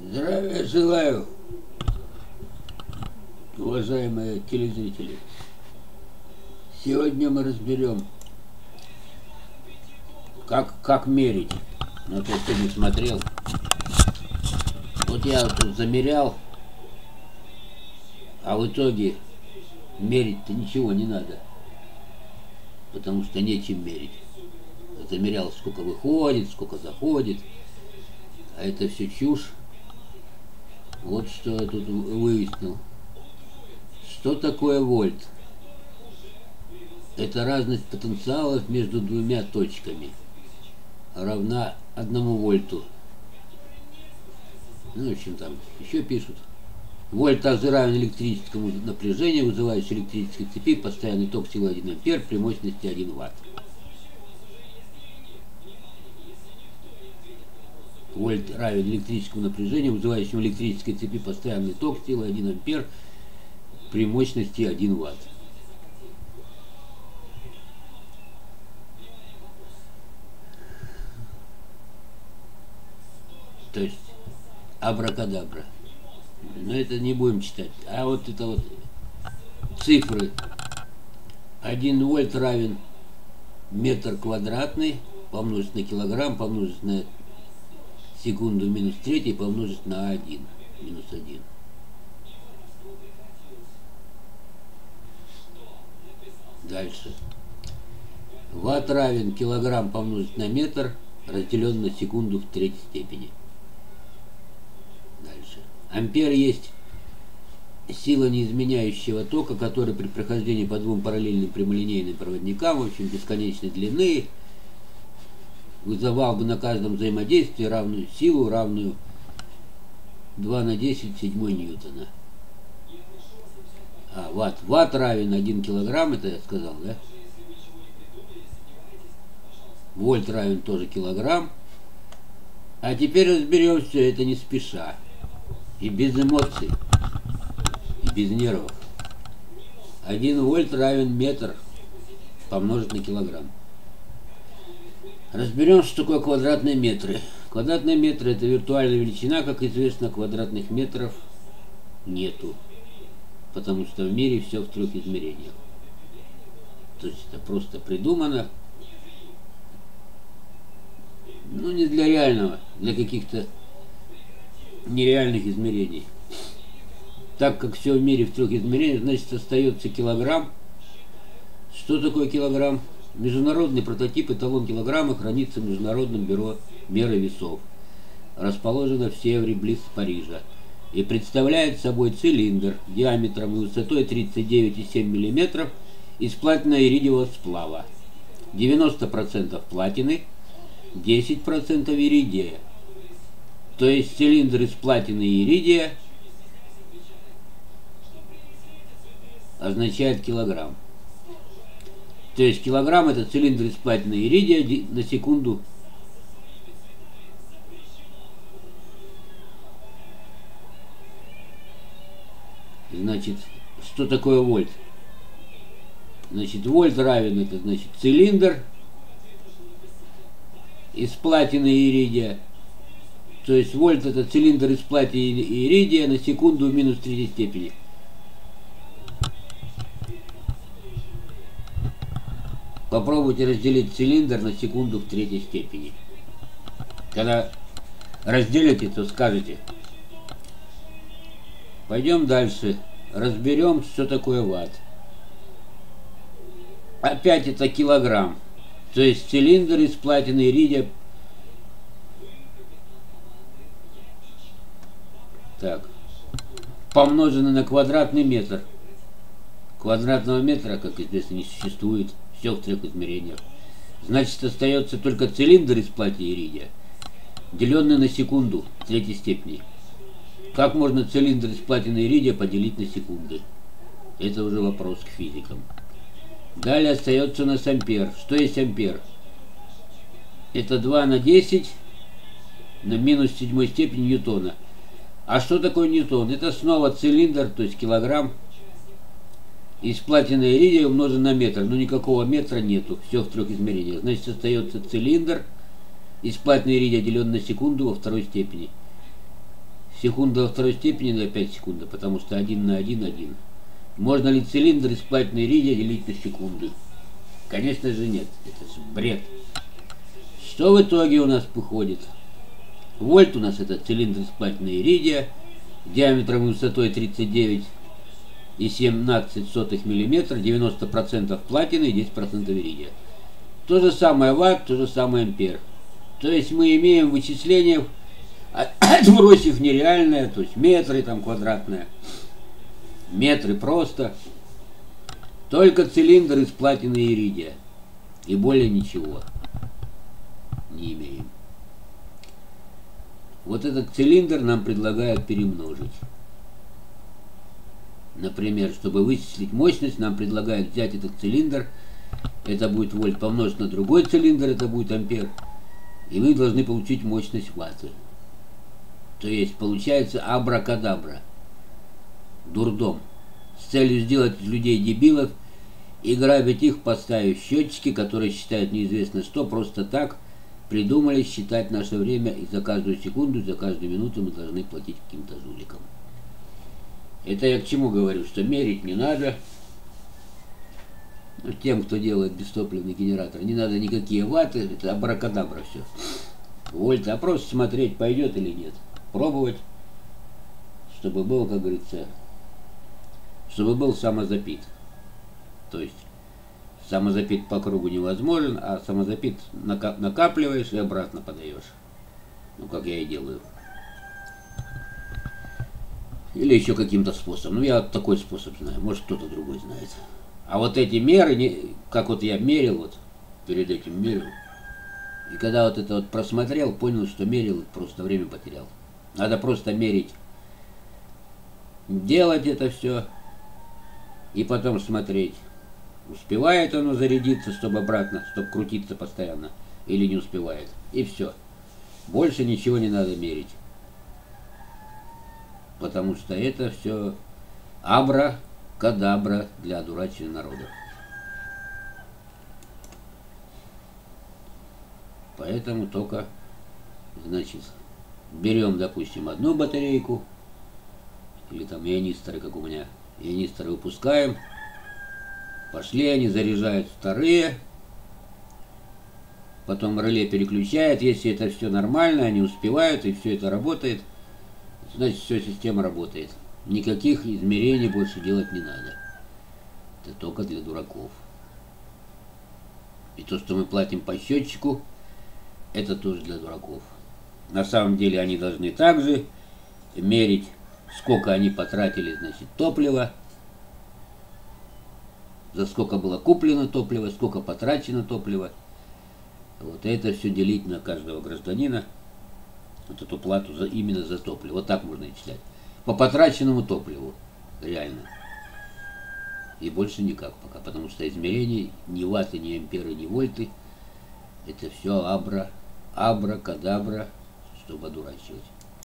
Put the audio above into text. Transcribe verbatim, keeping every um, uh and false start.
Здравия желаю, уважаемые телезрители. Сегодня мы разберем, как, как мерить. Но то, кто не смотрел. Вот я тут замерял, а в итоге мерить-то ничего не надо, потому что нечем мерить. Замерял, сколько выходит, сколько заходит, а это все чушь. Вот что я тут выяснил. Что такое вольт? Это разность потенциалов между двумя точками, равна одному вольту. Ну, в общем, там еще пишут. Вольт равен электрическому напряжению, вызывающему электрической цепи, постоянный ток силы один ампер при мощности один ватт. Вольт равен электрическому напряжению, вызывающему электрической цепи постоянный ток силы один ампер при мощности один ватт. То есть абракадабра. Но это не будем читать. А вот это вот цифры. один вольт равен метр квадратный помножить на килограмм, помножить на секунду минус третий, помножить на один, минус один. Дальше. Ватт равен килограмм помножить на метр, разделен на секунду в третьей степени. Дальше. Ампер есть сила неизменяющего тока, который при прохождении по двум параллельным прямолинейным проводникам, в общем, бесконечной длины, вызывал бы на каждом взаимодействии равную силу, равную два на десять седьмой ньютона. А, ватт. Ватт равен один килограмм, это я сказал, да? Вольт равен тоже килограмм. А теперь разберем все это не спеша. И без эмоций. И без нервов. один вольт равен метр помножить на килограмм. Разберем, что такое квадратные метры. Квадратные метры — это виртуальная величина, как известно, квадратных метров нету. Потому что в мире все в трех измерениях. То есть это просто придумано. Ну, не для реального, для каких-то нереальных измерений. Так как все в мире в трех измерениях, значит, остается килограмм. Что такое килограмм? Международный прототип эталон килограмма хранится в Международном бюро меры весов. Расположено в Севре, близ Парижа. И представляет собой цилиндр диаметром и высотой тридцать девять и семь десятых миллиметра из платиново-иридиевого сплава. девяносто процентов платины, десять процентов иридия. То есть цилиндр из платины и иридия означает килограмм. То есть килограмм — это цилиндр из платины и иридия на секунду. Значит, что такое вольт? Значит, вольт равен, это значит цилиндр из платины и иридия. То есть вольт — это цилиндр из платины и иридия на секунду в минус третьей степени. Попробуйте разделить цилиндр на секунду в третьей степени. Когда разделите, то скажете. Пойдем дальше. Разберем, что такое ватт. Опять это килограмм. То есть цилиндр из платины и иридия. Так. Помноженный на квадратный метр. Квадратного метра, как известно, не существует. Все в трех измерениях. Значит, остается только цилиндр из платины и иридия, деленный на секунду в третьей степени. Как можно цилиндр из платины и иридия поделить на секунды? Это уже вопрос к физикам. Далее остается у нас ампер. Что есть ампер? Это два на десять на минус седьмой степени ньютона. А что такое ньютон? Это снова цилиндр, то есть килограмм, из платины и иридия умножен на метр. Но никакого метра нету. Все в трех измерениях. Значит, остается цилиндр из платины и иридия, деленный на секунду во второй степени. секунда во второй степени на пять секунд, потому что один на один один. Можно ли цилиндр из платиновой иридия делить на секунды? Конечно же нет, это же бред. Что в итоге у нас выходит? Вольт у нас это цилиндр из платиновой иридия, диаметром и высотой тридцать девять и семнадцать сотых миллиметра, девяносто процентов платины и десять процентов иридия. То же самое ватт, то же самое ампер. То есть мы имеем вычисления, отбросив нереальное, то есть метры там квадратные, метры просто. Только цилиндр из платины и иридия. И более ничего не имеем. Вот этот цилиндр нам предлагают перемножить. Например, чтобы вычислить мощность, нам предлагают взять этот цилиндр, это будет вольт, помножить на другой цилиндр, это будет ампер, и вы должны получить мощность ватты. То есть получается абракадабра, дурдом, с целью сделать из людей дебилов и грабить их, поставив счетчики, которые считают неизвестно что, просто так придумали считать наше время, и за каждую секунду, за каждую минуту мы должны платить каким-то жуликам. Это я к чему говорю, что мерить не надо. Тем, кто делает бестопливный генератор, не надо никакие ватты, это абракадабра все. Вольт, а просто смотреть, пойдет или нет. Пробовать, чтобы был, как говорится, чтобы был самозапит. То есть самозапит по кругу невозможен, а самозапит накапливаешь и обратно подаешь. Ну, как я и делаю. Или еще каким-то способом. Ну, я такой способ знаю, может кто-то другой знает. А вот эти меры, не, как вот я мерил, вот перед этим мерил, и когда вот это вот просмотрел, понял, что мерил, просто время потерял. Надо просто мерить, делать это все, и потом смотреть, успевает оно зарядиться, чтобы обратно, чтобы крутиться постоянно, или не успевает. И все. Больше ничего не надо мерить. Потому что это все абра-кадабра для одураченного народа. Поэтому только, значит, берем, допустим, одну батарейку, или там ионисторы, как у меня, ионисторы выпускаем, пошли они, заряжают вторые, потом реле переключает, если это все нормально, они успевают, и все это работает, значит, все, система работает. Никаких измерений больше делать не надо. Это только для дураков. И то, что мы платим по счетчику, это тоже для дураков. На самом деле они должны также мерить, сколько они потратили, значит, топлива, за сколько было куплено топливо, сколько потрачено топлива. Вот это все делить на каждого гражданина. Вот эту плату за, именно за топливо. Вот так можно исчислять. По потраченному топливу. Реально. И больше никак пока. Потому что измерений ни ватты, ни амперы, ни вольты. Это все абра, абра, кадабра, чтобы одурачивать.